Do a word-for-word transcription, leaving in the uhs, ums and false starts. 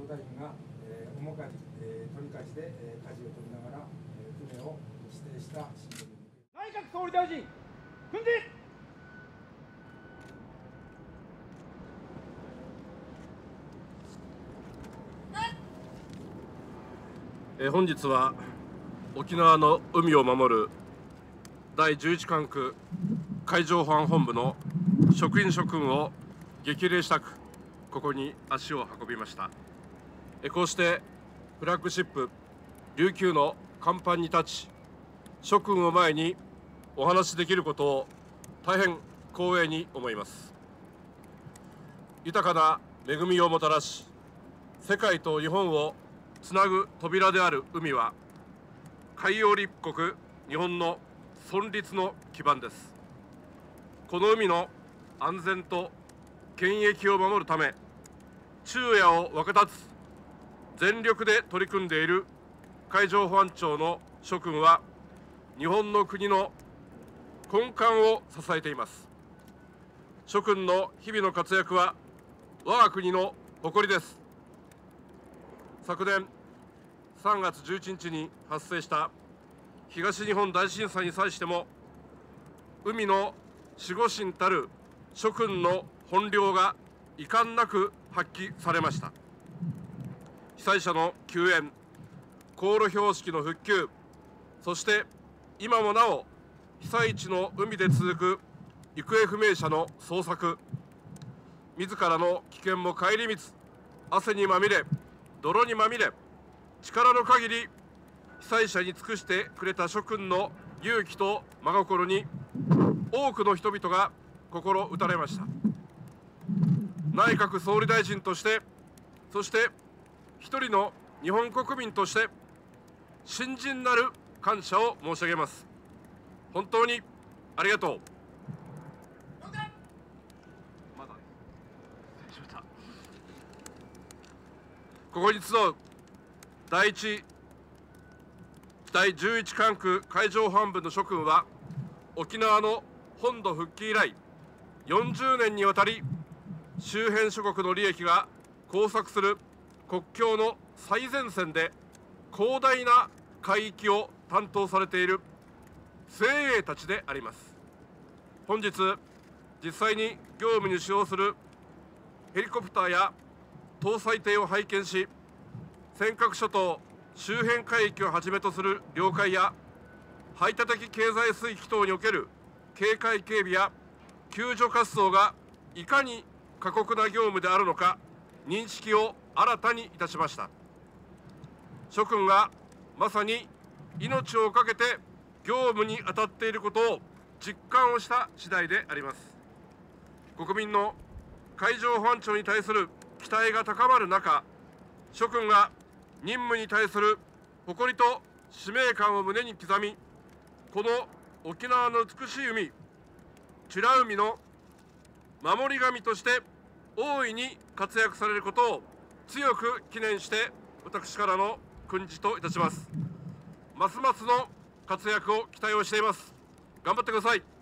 大臣が、えー、面舵、えー、取り返しで、えー、舵を取りながら、えー、船を指定した進路に内閣総理大臣、訓示。 えー、本日は沖縄の海を守るだいじゅういち管区海上保安本部の職員諸君を激励したくここに足を運びました。えー、こうしてフラッグシップ琉球の甲板に立ち諸君を前にお話しできることを大変光栄に思います。豊かな恵みをもたらし世界と日本をつなぐ扉である海は海洋立国日本の存立の基盤です。この海の安全と権益を守るため昼夜を分け立つ全力で取り組んでいる海上保安庁の諸君は日本の国の根幹を支えています。諸君の日々の活躍は我が国の誇りです。昨年さんがつじゅういちにちに発生した東日本大震災に際しても海の守護神たる諸君の本領が遺憾なく発揮されました。被災者の救援、航路標識の復旧、そして今もなお被災地の海で続く行方不明者の捜索、自らの危険も顧みず汗にまみれ泥にまみれ力の限り被災者に尽くしてくれた諸君の勇気と真心に多くの人々が心打たれました。内閣総理大臣としてそして一人の日本国民として深甚なる感謝を申し上げます。本当にありがとう。まだ失礼しました。ここに集うだいいちだいじゅういち管区海上保安部の諸君は沖縄の本土復帰以来よんじゅうねんにわたり周辺諸国の利益が交錯する国境の最前線で広大な海域を担当されている精鋭たちであります。本日実際に業務に使用するヘリコプターや搭載艇を拝見し尖閣諸島周辺海域をはじめとする領海や排他的経済水域等における警戒警備や救助活動がいかに過酷な業務であるのか認識を新たにいたしました。諸君がまさに命を懸けて業務に当たっていることを実感をした次第であります。国民の海上保安庁に対する期待が高まる中、諸君が任務に対する誇りと使命感を胸に刻み、この沖縄の美しい海、美ら海の守り神として大いに活躍されることを強く記念して私からの訓示といたします。ますますの活躍を期待をしています。頑張ってください。